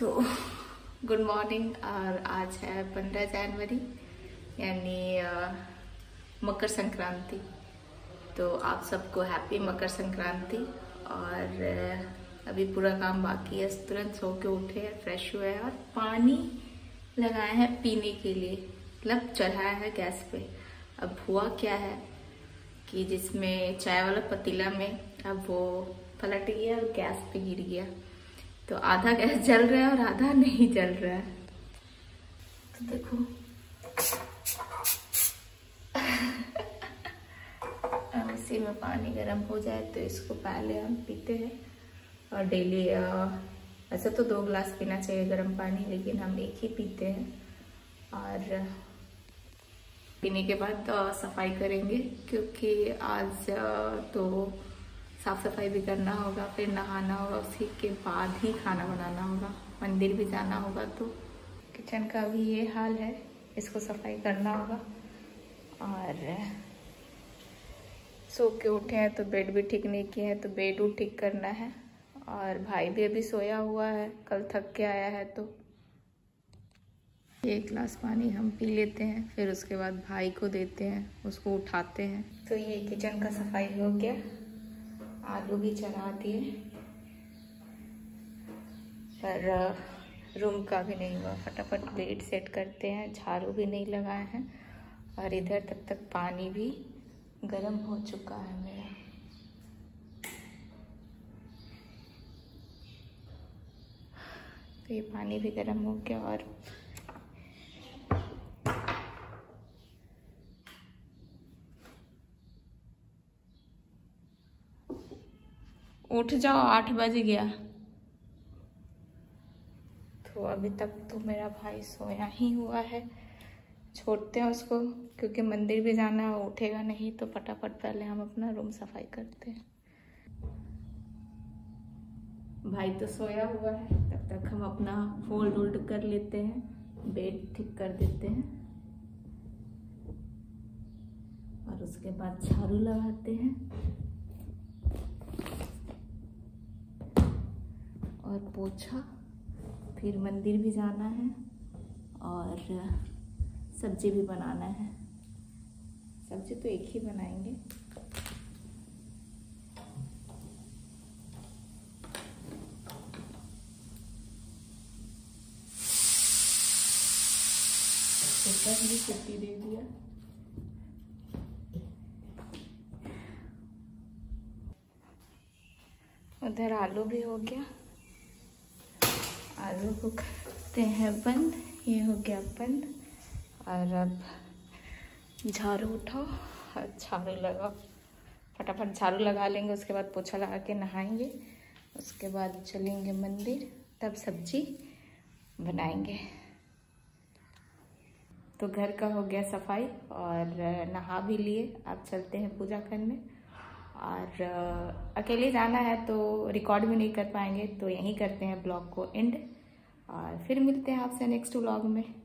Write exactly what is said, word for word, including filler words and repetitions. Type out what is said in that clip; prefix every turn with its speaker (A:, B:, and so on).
A: तो good morning. और आज है पंद्रह जनवरी यानी अ, मकर संक्रांति। तो आप सबको हैप्पी मकर संक्रांति। और अ, अभी पूरा काम बाकी है। तुरंत सो के उठे हैं, फ्रेश हुए हैं और पानी लगाए हैं पीने के लिए, मतलब चढ़ाया है गैस पे। अब हुआ क्या है कि जिसमें चाय वाला पतीला में अब वो पलट गया और गैस पे गिर गया। तो आधा गैस जल रहा है और आधा नहीं जल रहा है। तो देखो अब इसी में पानी गर्म हो जाए तो इसको पहले हम पीते हैं। और डेली ऐसे तो दो गिलास पीना चाहिए गर्म पानी, लेकिन हम एक ही पीते हैं। और पीने के बाद सफाई करेंगे, क्योंकि आज तो साफ सफाई भी करना होगा, फिर नहाना होगा, उसी के बाद ही खाना बनाना होगा, मंदिर भी जाना होगा। तो किचन का भी ये हाल है, इसको सफाई करना होगा। और सो के उठे हैं तो बेड भी ठीक नहीं किए हैं, तो बेड भी ठीक करना है। और भाई भी अभी सोया हुआ है, कल थक के आया है। तो एक गिलास पानी हम पी लेते हैं, फिर उसके बाद भाई को देते हैं, उसको उठाते हैं। तो ये किचन का सफाई हो गया, आलू भी चढ़ा दिए, पर रूम का भी नहीं हुआ। फटाफट बेड सेट करते हैं, झाड़ू भी नहीं लगाए हैं। और इधर तब तक पानी भी गर्म हो चुका है मेरा। तो ये पानी भी गर्म हो गया। और उठ जाओ, आठ बज गया। तो अभी तक तो मेरा भाई सोया ही हुआ है, छोड़ते हैं उसको, क्योंकि मंदिर भी जाना है, उठेगा नहीं। तो फटाफट पहले हम अपना रूम सफाई करते हैं। भाई तो सोया हुआ है, तब तक हम अपना फोल्ड वोल्ड कर लेते हैं, बेड ठीक कर देते हैं। और उसके बाद झाड़ू लगाते हैं और पोछा। फिर मंदिर भी जाना है और सब्जी भी बनाना है। सब्जी तो एक ही बनाएंगे। कुकर भी सीटी दे दिया। उधर आलू भी हो गया, आलू को करते हैं बंद। ये हो गया बंद। और अब झाड़ू उठाओ और झाड़ू लगाओ। फटाफट झाड़ू लगा लेंगे, उसके बाद पोछा लगा के नहाएंगे, उसके बाद चलेंगे मंदिर, तब सब्जी बनाएंगे। तो घर का हो गया सफाई और नहा भी लिए। अब चलते हैं पूजा करने। और अकेले जाना है तो रिकॉर्ड भी नहीं कर पाएंगे, तो यहीं करते हैं ब्लॉग को एंड। और फिर मिलते हैं आपसे नेक्स्ट व्लॉग में।